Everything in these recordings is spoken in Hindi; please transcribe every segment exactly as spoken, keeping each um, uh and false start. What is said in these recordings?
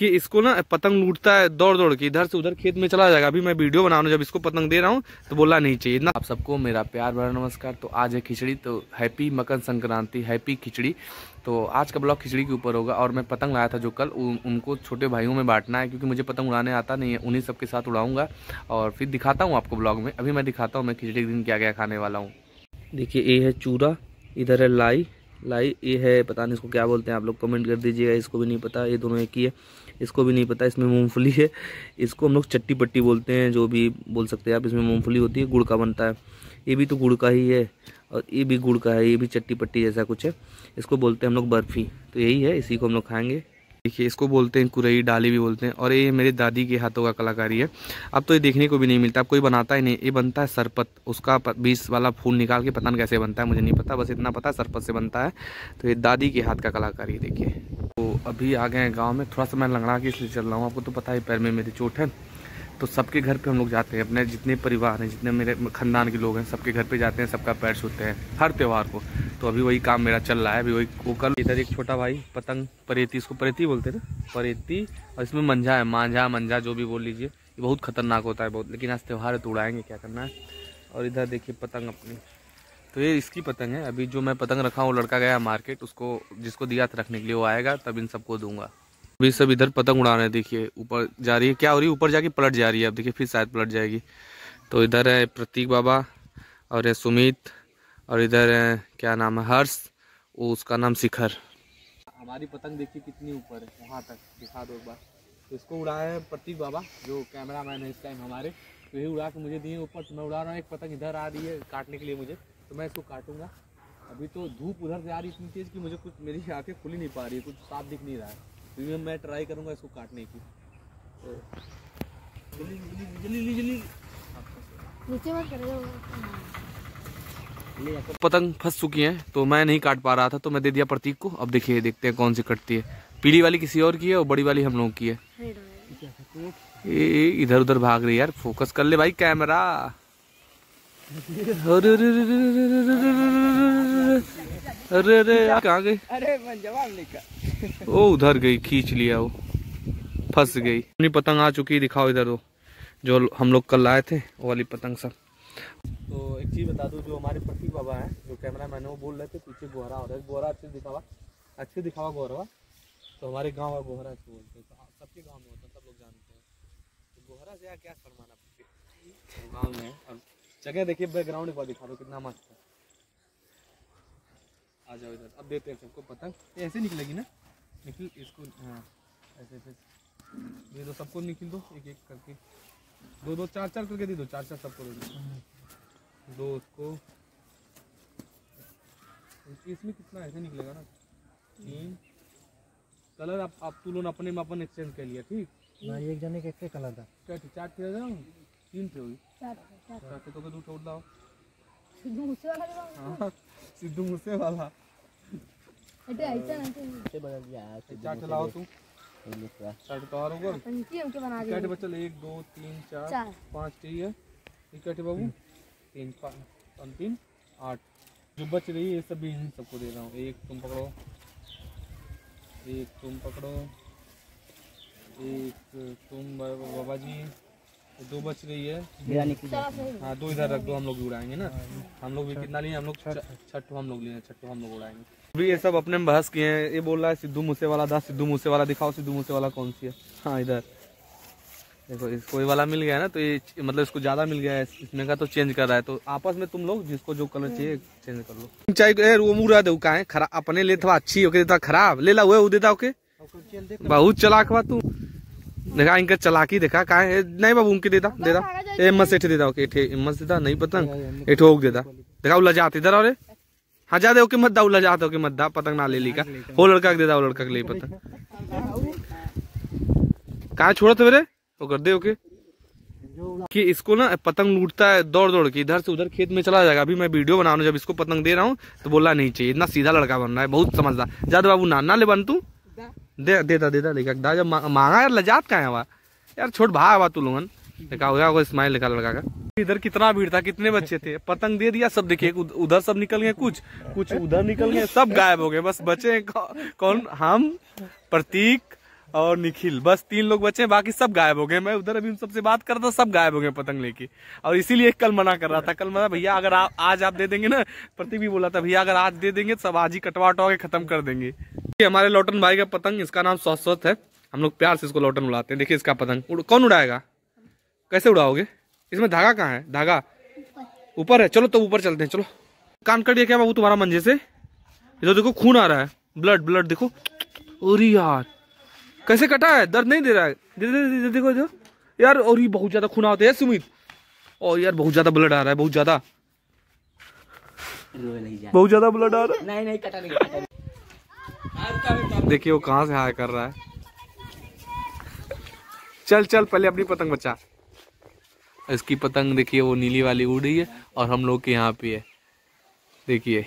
कि इसको ना पतंग लूटता है दौड़ दौड़ के, इधर से उधर खेत में चला जाएगा। अभी मैं वीडियो बना रहा हूँ, जब इसको पतंग दे रहा हूँ तो बोलना नहीं चाहिए ना। आप सबको मेरा प्यार भरा नमस्कार। तो आज है खिचड़ी, तो हैप्पी मकर संक्रांति, हैप्पी खिचड़ी। तो आज का ब्लॉग खिचड़ी के ऊपर होगा। और मैं पतंग लाया था जो कल, उन, उनको छोटे भाइयों में बांटना है, क्योंकि मुझे पतंग उड़ाने आता नहीं है। उन्हीं सबके साथ उड़ाऊंगा और फिर दिखाता हूँ आपको ब्लॉग में। अभी मैं दिखाता हूँ मैं खिचड़ी के दिन क्या क्या खाने वाला हूँ। देखिए ये है चूरा, इधर है लाई, लाई ये है पता नहीं इसको क्या बोलते हैं, आप लोग कमेंट कर दीजिएगा। इसको भी नहीं पता, ये दोनों एक ही है। इसको भी नहीं पता, इसमें मूंगफली है। इसको हम लोग चट्टी पट्टी बोलते हैं, जो भी बोल सकते हैं आप। इसमें मूंगफली होती है, गुड़ का बनता है। ये भी तो गुड़ का ही है और ये भी गुड़ का है, ये भी चट्टी पट्टी जैसा कुछ है। इसको बोलते हैं हम लोग बर्फ़ी। तो यही है, इसी को हम लोग खाएँगे। देखिए इसको बोलते हैं कुरई, डाली भी बोलते हैं। और ये मेरी दादी के हाथों का कलाकारी है। अब तो ये देखने को भी नहीं मिलता, अब कोई बनाता ही नहीं। ये बनता है सरपत, उसका बीस वाला फूल निकाल के, पता नहीं कैसे बनता है, मुझे नहीं पता, बस इतना पता है सरपत से बनता है। तो ये दादी के हाथ का कलाकारी देखिए। तो अभी आ गए हैं गाँव में। थोड़ा सा मैं लंगड़ा के इसलिए चल रहा हूँ, आपको तो पता है पैर में मेरी चोट है। तो सबके घर पे हम लोग जाते हैं, अपने जितने परिवार हैं, जितने मेरे खानदान के लोग हैं, सबके घर पे जाते हैं, सबका पैर छूते हैं हर त्यौहार को। तो अभी वही काम मेरा चल रहा है। अभी वही वो कल इधर एक छोटा भाई पतंग परेती, इसको परेती बोलते हैं ना, परेती। और इसमें मंझा है, मांझा मंझा जो भी बोल लीजिए। ये बहुत खतरनाक होता है बहुत, लेकिन आज त्यौहार है तो उड़ाएंगे, क्या करना है। और इधर देखिए पतंग अपनी, तो ये इसकी पतंग है। अभी जो मैं पतंग रखा हूँ, वो लड़का गया मार्केट, उसको जिसको दिया था रखने के लिए वो आएगा, तब इन सबको दूंगा। अभी सब इधर पतंग उड़ा रहे हैं। देखिए ऊपर जा रही है, क्या हो रही है, ऊपर जाके पलट जा रही है। अब देखिए फिर शायद पलट जाएगी। तो इधर है प्रतीक बाबा और है सुमित, और इधर है क्या नाम है, हर्ष, वो उसका नाम शिखर। हमारी पतंग देखिए कितनी ऊपर है, वहाँ तक दिखा दो एक बार। तो इसको उड़ाए हैं प्रतीक बाबा, जो कैमरा मैन है इस टाइम हमारे। तो यही उड़ा के मुझे दिए ऊपर, तो मैं उड़ा रहा हूँ। एक पतंग इधर आ रही है काटने के लिए मुझे, तो मैं इसको काटूंगा। अभी तो धूप उधर से आ रही है इतनी तेज कि मुझे कुछ, मेरी आँखें खुली नहीं पा रही है, कुछ साफ दिख नहीं रहा है। तो मैं ट्राई करूंगा इसको काटने की। तो जल्दी जल्दी जल्दी नीचे मत करो। पतंग फंस चुकी हैं, तो मैं नहीं काट पा रहा था, तो मैं दे दिया प्रतीक को। अब देखिए देखते हैं कौन सी कटती है। पीली वाली किसी और की है और बड़ी वाली हम लोगों की है। ये इधर उधर भाग रही है यार, फोकस कर ले भाई कैमरा। अरे अरे कहाँ गई? अरे जवाब लेकर ओ उधर गई, खींच लिया, वो फंस गई। अपनी पतंग आ चुकी है, दिखाओ इधर वो जो हम लोग कल लाए थे, वो वाली पतंग सब। तो एक चीज बता दूं, जो हमारे प्रतीक बाबा हैं, जो कैमरा मैन है, वो बोल रहे थे पीछे गोहरा हो रहा है। गोहरा अच्छे दिखावा, अच्छे दिखावा गोहरा। तो हमारे गाँव का गोहरा अच्छे बोलते हैं, तो सबके गाँव में होता है, सब लोग जानते हैं। तो गोहरा से क्या शर्माना गाँव में। और जगह देखिए बैकग्राउंड एक बार दिखा दो, कितना मस्त है। आ जाओ इधर, अब देते हैं सबको पतंग। ऐसे निकलेगी ना, निकल इसको, हाँ ऐसे ऐसे ये दो, सबको निकल दो एक एक करके, दो दो चार चार करके दे दो, चार चार सबको दे दो। दो उसको, इसमें कितना ऐसे निकलेगा ना, तीन कलर आप आप तू लोग अपने में अपन एक्सचेंज कर लिया, ठीक ना। एक जने के कलर था, क्या चार थे ना, तीन थे होगी, चार थे तो दो छोड़ दो। सिद्धू मूसे वाला, सिद्धू मूसे वाला चार चलाओ तू, चार तो और होगा। क्या बच्चा, एक दो तीन चार पाँच चाहिए, ठीक है बाबू, तीन पाँच तीन आठ जो बच रही है, ये सब भी सबको दे रहा हूँ। एक तुम पकड़ो, एक तुम पकड़ो, एक तुम बाबा जी, दो बच रही है। हाँ दो इधर रख दो, हम लोग भी उड़ाएंगे ना। हम लोग भी कितना लिए, हम लोग छठ हम लोग लिए, छठ हम लोग उड़ाएंगे। अभी ये सब अपने में बहस किए हैं। ये बोल रहा है सिद्धू मूसे वाला था, सिद्धू मूसे वाला दिखाओ, सिद्धू मूसे वाला कौन सी है। हाँ इधर देखो, इसको ये वाला मिल गया है ना, तो ये मतलब इसको ज्यादा मिल गया है, इसमें का तो चेंज कर रहा है। तो आपस में तुम लोग जिसको जो कलर चाहिए चेंज कर लो। चाहे वो मुरा दे का है खराब, अपने ले था अच्छी होके देता, खराब ले ला हुए देता ओके। बहुत चलाक बा तू, देखा इनका चलाकी देखा का है। नहीं बाबू उनके देता देता हिम्मत से देता, ओके हिम्मत से देता, नहीं पतंग ए ठोक देता, देखा उला जाते इधर। और हाँ ज्यादा ओके मत दा, उला जाते ओके मत दा, पतंग ना ले ली का, वो लड़का देता, वो लड़का के लिए पतंग कहाँ छोड़ा था मेरे, वो कर दे ओके। कि इसको ना पतंग लूटता है दौड़ दौड़ के, इधर से उधर खेत में चला जाएगा। अभी मैं वीडियो बना रहा हूँ, जब इसको पतंग दे रहा हूँ तो बोलना नहीं चाहिए, इतना सीधा लड़का बन रहा है, बहुत समझदार। ज्यादा बाबू नाना ले बन तू, दे देता देता देखा दा, जब मांगा यार लजात का है वहाँ यार, छोट भाई आवा तू लोगन। देखा होगा स्माइल लिखा लड़का का। इधर कितना भीड़ था, कितने बच्चे थे, पतंग दे दिया सब। देखिए उधर सब निकल गए, कुछ कुछ उधर निकल गए, सब गायब हो गए, बस बचे कौन, हम प्रतीक और निखिल, बस तीन लोग बचे हैं, बाकी सब गायब हो गए। मैं उधर अभी उन सबसे बात कर रहा था, सब गायब हो गए पतंग लेके। और इसीलिए कल मना कर रहा था, कल मना भैया अगर आप आज आप दे देंगे ना, प्रतीक भी बोला था भैया अगर आज दे देंगे तो सब आज ही कटवा उटवा के खत्म कर देंगे। ये हमारे लौटन भाई का पतंग, इसका नाम शाश्वत है, हम लोग प्यार से इसको लौटन उड़ाते हैं। देखिए इसका पतंग उड़, कौन उड़ाएगा, कैसे उड़ाओगे? इसमें धागा कहाँ है? धागा ऊपर है। चलो तो ऊपर चलते हैं, चलो। कान कट गया क्या बाबू तुम्हारा मंजे से? इधर देखो खून आ रहा है, ब्लड ब्लड देखो। अरे यार कैसे कटा है, दर्द नहीं दे रहा है? दे, दे, दे, दे, देखो जो यार, और ये बहुत ज्यादा खून आता है सुमित, और यार बहुत ज्यादा ब्लड आ रहा है, बहुत ज्यादा बहुत ज्यादा ब्लड आ रहा है। नहीं नहीं कटा नहीं, कटा। देखिए वो कहाँ से हाय कर रहा है। चल चल पहले अपनी पतंग बचा। इसकी पतंग देखिए वो नीली वाली उड़ रही है और हम लोग के यहाँ पे है। देखिए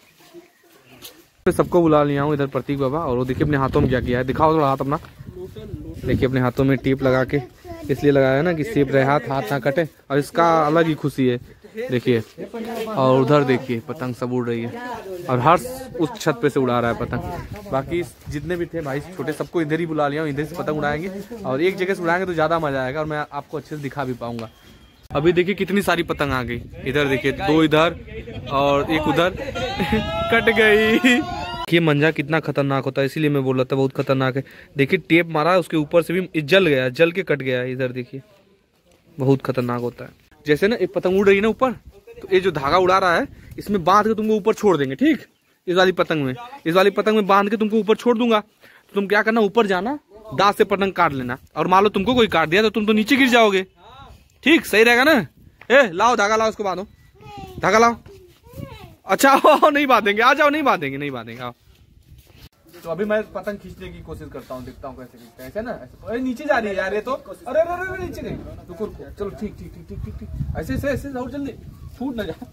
सबको बुला लिया हूँ इधर प्रतीक बाबा, और वो देखिए अपने हाथों में क्या किया है, दिखाओ थोड़ा हाथ अपना। देखिए अपने हाथों में टेप लगा के इसलिए लगाया है ना कि सेफ रहे हाथ, हाथ ना कटे, और इसका अलग ही खुशी है। देखिए और उधर देखिए पतंग सब उड़ रही है, और हर उस छत पे से उड़ा रहा है पतंग। बाकी जितने भी थे भाई छोटे सबको इधर ही बुला लिया हूँ, इधर से पतंग उड़ाएंगे, और एक जगह से उड़ाएंगे तो ज्यादा मजा आएगा और मैं आपको अच्छे से दिखा भी पाऊंगा। अभी देखिए कितनी सारी पतंग आ गई, इधर देखिए दो इधर और एक उधर कट गई। ये मंजा कितना खतरनाक होता है, इसीलिए मैं बोल रहा था बहुत खतरनाक है। देखिए टेप मारा है उसके ऊपर से भी जल गया, जल के कट गया है। इधर देखिए बहुत खतरनाक होता है। जैसे ना एक पतंग उड़ रही है ना ऊपर, तो ये जो धागा उड़ा रहा है इसमें बांध के तुमको ऊपर छोड़ देंगे, ठीक? इस वाली पतंग में, इस वाली पतंग में बांध के तुमको ऊपर छोड़ दूंगा। तो तुम क्या करना, ऊपर जाना, दांत से पतंग काट लेना, और मान लो तुमको कोई काट दिया तो तुम तो नीचे गिर जाओगे। ठीक सही रहेगा ना? ए लाओ धागा, लाओ उसको बांधो, धागा लाओ। अच्छा हो नहीं बांधेंगे, आ जाओ, नहीं बांधेंगे नहीं बांधेंगे आओ। तो अभी मैं पतंग खींचने की कोशिश करता हूँ, देखता हूँ कैसे खींचते हैं। ऐसे ना, ऐसे नीचे जा रही है यार ये तो। अरे अरे अरे नीचे नहीं, रुको रुको, चलो ठीक ठीक ठीक ठीक ठीक ठीक, ऐसे ऐसे ऐसे और जल्दी छूट ना जा।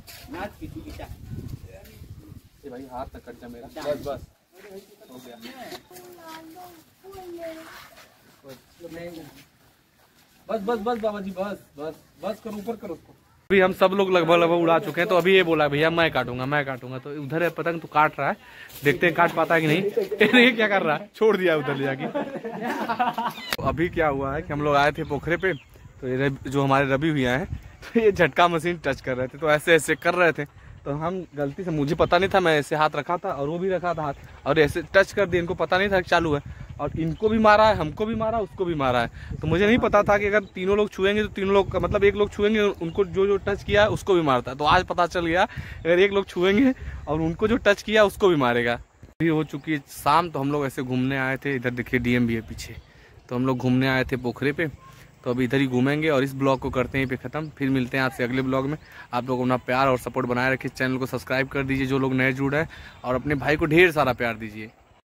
ये भाई हाथ तक कट जा मेरा, बस बस हो गया। बस बस बस बाबा जी, बस बस बस करो, ऊपर करो उसको। अभी हम सब लोग लगभग लगभग उड़ा चुके हैं, तो अभी ये बोला भैया मैं काटूंगा मैं काटूंगा। तो उधर है पतंग तो काट रहा है, देखते हैं काट पाता है कि नहीं। ये क्या कर रहा है, छोड़ दिया उधर ले जाके। तो अभी क्या हुआ है कि हम लोग आए थे पोखरे पे, तो ये जो हमारे रवि भैया है, तो ये झटका मशीन टच कर रहे थे, तो ऐसे ऐसे कर रहे थे, तो हम गलती से, मुझे पता नहीं था, मैं ऐसे हाथ रखा था और वो भी रखा था हाथ, और ऐसे टच कर दिया, इनको पता नहीं था कि चालू है, और इनको भी मारा है, हमको भी मारा, उसको भी मारा है। तो मुझे नहीं पता था कि अगर तीनों लोग छुएंगे तो तीनों लोग, मतलब एक लोग छुएंगे उनको जो जो टच किया है उसको भी मारता है। तो आज पता चल गया अगर एक लोग छुएंगे और उनको जो टच किया उसको भी मारेगा। अभी हो चुकी है शाम, तो हम लोग ऐसे घूमने आए थे, इधर देखिए डीएम भी है पीछे, तो हम लोग घूमने आए थे पोखरे पे। तो अभी इधर ही घूमेंगे और इस ब्लॉग को करते हैं यहीं पे खत्म। फिर मिलते हैं आपसे अगले ब्लॉग में। आप लोग अपना प्यार और सपोर्ट बनाए रखिए, चैनल को सब्सक्राइब कर दीजिए जो लोग नए जुड़ है, और अपने भाई को ढेर सारा प्यार दीजिए।